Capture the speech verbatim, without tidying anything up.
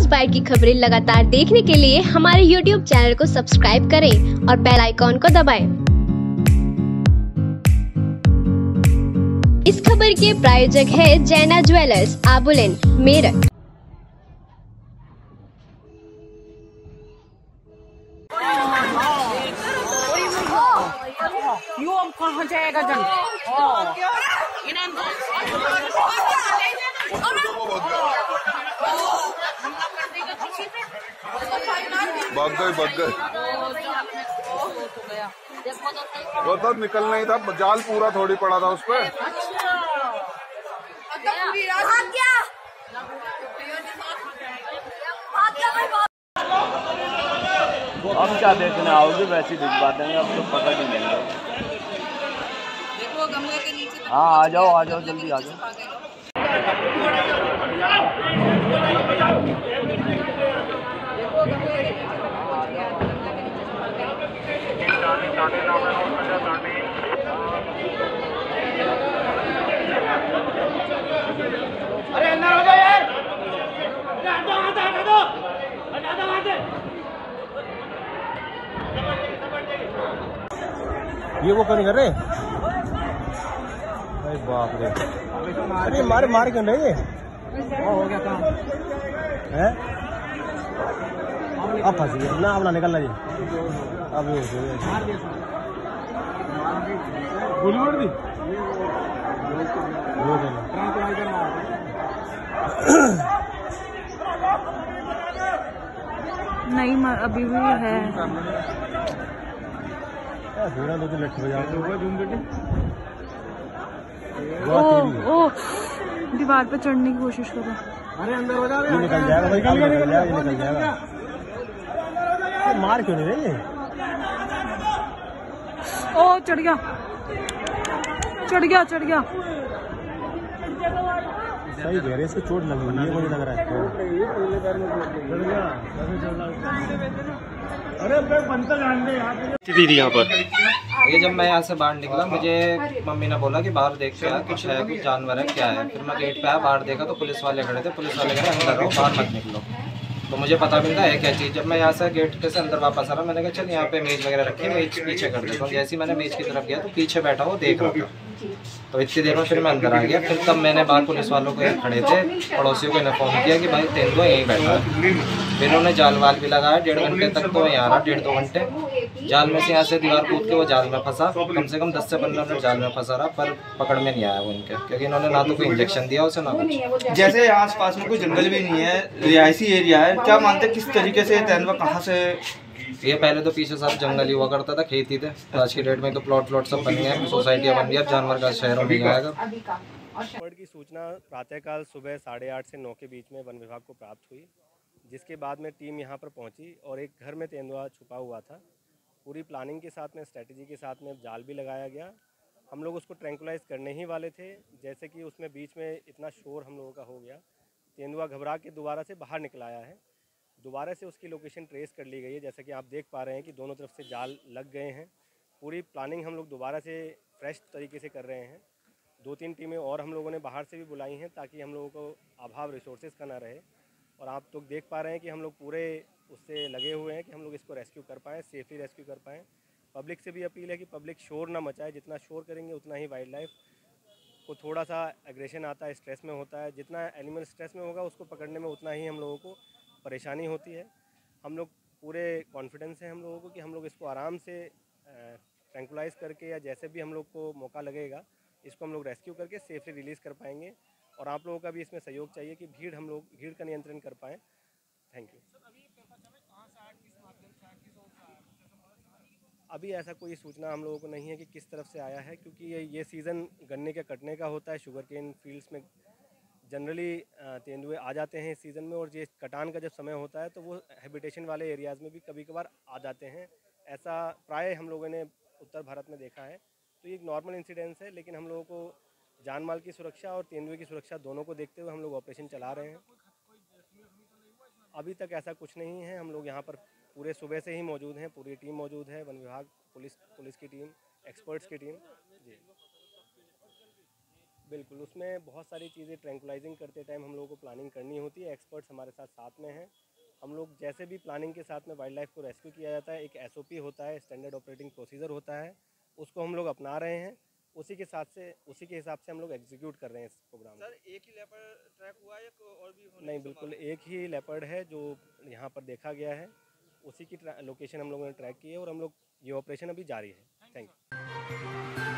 Inspire की खबरें लगातार देखने के लिए हमारे यूट्यूब चैनल को सब्सक्राइब करें और बेल आइकॉन को दबाएं। इस खबर के प्रायोजक है जैना ज्वेलर्स, आबुलेन, मेरठ। यू अब कहाँ जाएगा जन? भाग गए भाग गए वो तो निकलना ही था, जाल पूरा थोड़ी पड़ा था उस पर। अब क्या देखने आओगे, वैसे दिख पाते हैं, अब तो पता नहीं लगेगा। हाँ आ जाओ आ जाओ जल्दी आ जाओ। अरे अंदर हो जाओ यार, हटो हटो हटो हटो हटो। ये वो क्यों नहीं कर रहे? अरे बाप रे, अरे मारे मारे क्यों रहे? हो गया काम है, अब फंस गया ना, अपना निकलना जी। अब गोली मार दी नहीं, अभी भी है। दो तीन लट्ठे बजा ओ ओ दीवार पे चढ़ने की कोशिश करो। अरे अंदर हो जा, निकल जाएगा भाई, निकल जाएगा निकल जाएगा। मार क्यों नहीं रही? ओ चढ़ गया चढ़ गया चढ़ गया। सही कह रहे, इसको चोट लगी हुई है, मुझे लग रहा है। अरे बनता जान दे दीदी यहाँ पर। ये जब मैं यहाँ से बाहर निकला, मुझे मम्मी ने बोला कि बाहर देख के आ, कुछ है, कुछ जानवर है, क्या है। फिर मैं गेट पे आया, बाहर देखा तो पुलिस वाले खड़े थे। पुलिस वाले कह रहे अंदर रहो, बाहर मत निकलो। तो मुझे पता भी नहीं था है क्या चीज़। जब मैं यहाँ से गेट पे से अंदर वापस आ रहा, मैंने कहा चल यहाँ पे मेज वगैरह रखी है, मेज पीछे कर देता हूँ। जैसे ही मैंने मेज की तरफ गया तो पीछे बैठा वो देख रहा था। तो इतनी देर में फिर मैं अंदर आ गया। फिर तब मैंने बाहर पुलिस वालों को खड़े थे, पड़ोसियों को इन्फॉर्म किया कि भाई तेंदुआ यहीं बैठा है। फिर उन्होंने जाल वाल भी लगाया, डेढ़ घंटे तक तो यहाँ रहा, डेढ़ दो घंटे जाल में से। यहाँ से दीवार कूद के वो जाल में फंसा, कम से कम दस से पंद्रह मिनट जाल में फंसा रहा, पर पकड़ में नहीं आया वो इनके, क्योंकि इन्होंने ना तो कोई इंजेक्शन दिया उसे ना कुछ। जैसे आस पास में कोई जंगल भी नहीं है, रिहायशी एरिया है, क्या मानते हैं किस तरीके से तेंदुआ कहाँ से? ये पहले तो पीछे सब जंगल ही हुआ करता था, खेती थे। आज की डेट में तो प्लॉट प्लॉट सब बन गए, सोसाइटियाँ बन गई, अब जानवर का शहरों में आएगा। बर्ड की सूचना प्रातःकाल सुबह साढ़े आठ से नौ के बीच में वन विभाग को प्राप्त हुई, जिसके बाद में टीम यहाँ पर पहुँची और एक घर में तेंदुआ छुपा हुआ था। पूरी प्लानिंग के साथ में, स्ट्रेटजी के साथ में जाल भी लगाया गया। हम लोग उसको ट्रैंकुलाइज करने ही वाले थे, जैसे कि उसमें बीच में इतना शोर हम लोगों का हो गया। तेंदुआ घबरा के दोबारा से बाहर निकल आया है। दोबारा से उसकी लोकेशन ट्रेस कर ली गई है, जैसा कि आप देख पा रहे हैं कि दोनों तरफ से जाल लग गए हैं। पूरी प्लानिंग हम लोग दोबारा से फ्रेश तरीके से कर रहे हैं। दो तीन टीमें और हम लोगों ने बाहर से भी बुलाई हैं, ताकि हम लोगों को अभाव रिसोर्सेज का ना रहे। और आप तो देख पा रहे हैं कि हम लोग पूरे उससे लगे हुए हैं कि हम लोग इसको रेस्क्यू कर पाएँ, सेफली रेस्क्यू कर पाएँ। पब्लिक से भी अपील है कि पब्लिक शोर ना मचाए, जितना शोर करेंगे उतना ही वाइल्ड लाइफ को थोड़ा सा एग्रेशन आता है, स्ट्रेस में होता है। जितना एनिमल स्ट्रेस में होगा उसको पकड़ने में उतना ही हम लोगों को परेशानी होती है। हम लोग पूरे कॉन्फिडेंस है हम लोगों को कि हम लोग इसको आराम से ट्रैंकुलाइज करके, या जैसे भी हम लोग को मौका लगेगा, इसको हम लोग रेस्क्यू करके सेफली रिलीज़ कर पाएंगे। और आप लोगों का भी इसमें सहयोग चाहिए कि भीड़ हम लोग भीड़ का नियंत्रण कर पाएँ। Thank you. अभी ऐसा कोई सूचना हम लोगों को नहीं है कि किस तरफ से आया है, क्योंकि ये ये सीज़न गन्ने के कटने का होता है। शुगर केन फील्ड्स में जनरली तेंदुए आ जाते हैं इस सीज़न में, और ये कटान का जब समय होता है तो वो हैबिटेशन वाले एरियाज़ में भी कभी कभार आ जाते हैं। ऐसा प्राय हम लोगों ने उत्तर भारत में देखा है। तो ये एक नॉर्मल इंसिडेंस है, लेकिन हम लोगों को जान माल की सुरक्षा और तेंदुए की सुरक्षा दोनों को देखते हुए हम लोग ऑपरेशन चला रहे हैं। अभी तक ऐसा कुछ नहीं है। हम लोग यहाँ पर पूरे सुबह से ही मौजूद हैं, पूरी टीम मौजूद है, वन विभाग, पुलिस पुलिस की टीम, एक्सपर्ट्स की टीम। जी बिल्कुल, उसमें बहुत सारी चीज़ें ट्रैंकुलाइजिंग करते टाइम हम लोगों को प्लानिंग करनी होती है। एक्सपर्ट्स हमारे साथ साथ में हैं। हम लोग जैसे भी प्लानिंग के साथ में वाइल्ड लाइफ को रेस्क्यू किया जाता है, एक एसओपी होता है, स्टैंडर्ड ऑपरेटिंग प्रोसीजर होता है, उसको हम लोग अपना रहे हैं। उसी के साथ से उसी के हिसाब से हम लोग एग्जीक्यूट कर रहे हैं इस प्रोग्राम को। सर एक ही लेपर्ड ट्रैक हुआ है या और भी होने नहीं, की बिल्कुल संभावना? एक ही लेपर्ड है जो यहाँ पर देखा गया है। उसी की लोकेशन हम लोगों ने ट्रैक की है और हम लोग ये ऑपरेशन अभी जारी है। Thank you.